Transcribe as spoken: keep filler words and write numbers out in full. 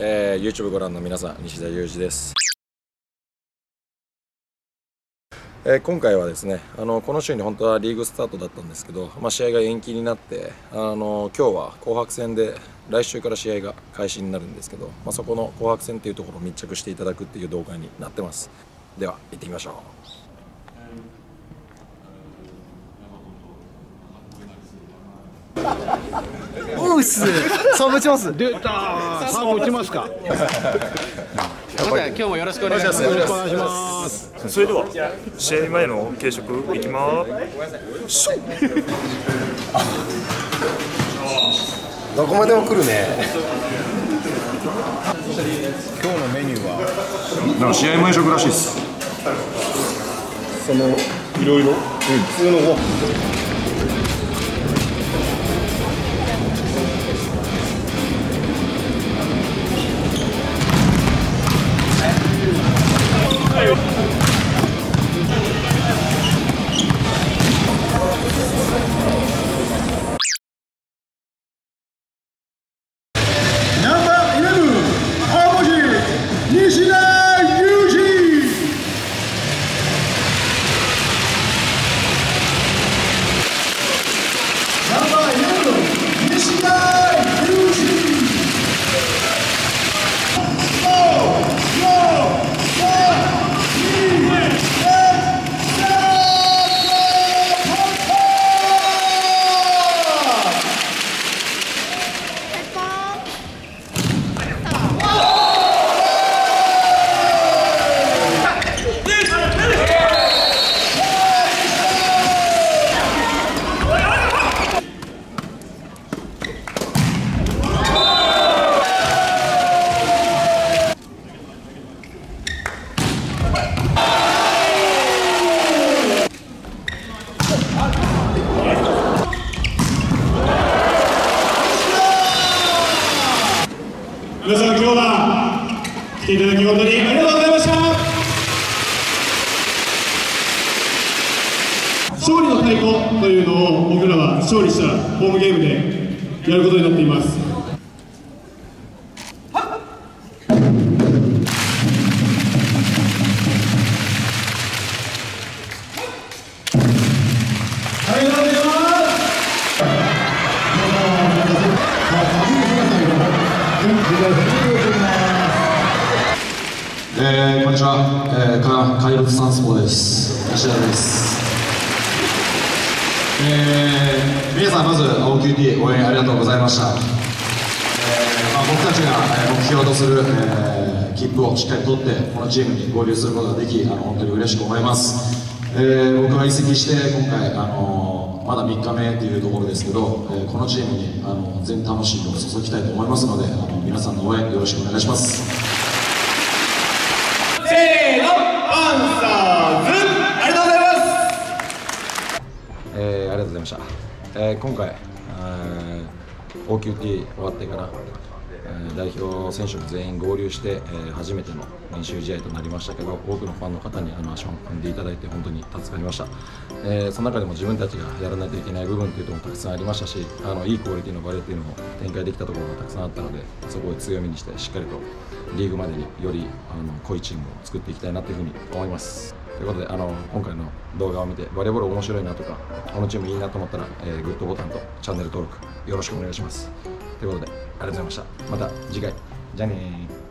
えー、YouTube ご覧の皆さん、西田裕二です。えー、今回はですね、あのこの週に本当はリーグスタートだったんですけど、まあ、試合が延期になって、あの今日は紅白戦で来週から試合が開始になるんですけど、まあ、そこの紅白戦というところを密着していただくっていう動画になってます。では行ってみましょう。 おうっす。サーブ打ちます。 出たー。サーブ打ちますか。 今日もよろしくお願いします。 よろしくお願いします。 それでは試合前の軽食いきまーす。 どこまでも来るね。 今日のメニューはなんか試合前食らしいです。 そのいろいろ普通のご飯。 皆さん、今日は来ていただき本当にありがとうございました。勝利の太鼓というのを僕らは勝利したらホームゲームでやることになっています。ありがとうございます。 えー、こんにちは、えー、か怪物サンスポーです。吉田です。えー、皆さんまず オーキューティー 応援ありがとうございました。えーまあ、僕たちが目標とする、えー、切符をしっかり取ってこのチームに合流することができ、あの本当に嬉しく思います。えー、僕は移籍して今回、あのー、まだみっかめというところですけど、えー、このチームに、あの全魂を注ぎたいと思いますので、あの皆さんの応援よろしくお願いします。 せーの、パンサーズ、ありがとうございます。 えー、ありがとうございました。えー、今回、オーキューティー 終わってから、えー、代表選手も全員合流して、えー、初めての練習試合となりましたけど、多くのファンの方にあの足を運んでいただいて本当に助かりました。えー、その中でも自分たちがやらないといけない部分というのもたくさんありましたし、あのいいクオリティのバレーというのも展開できたところがたくさんあったので、そこを強みにしてしっかりとリーグまでによりあの濃いチームを作っていきたいなというふうに思います。ということで、あの今回の動画を見てバレーボール面白いなとか、このチームいいなと思ったら、えー、グッドボタンとチャンネル登録よろしくお願いします。ということで、ありがとうございました。また次回、じゃあねー。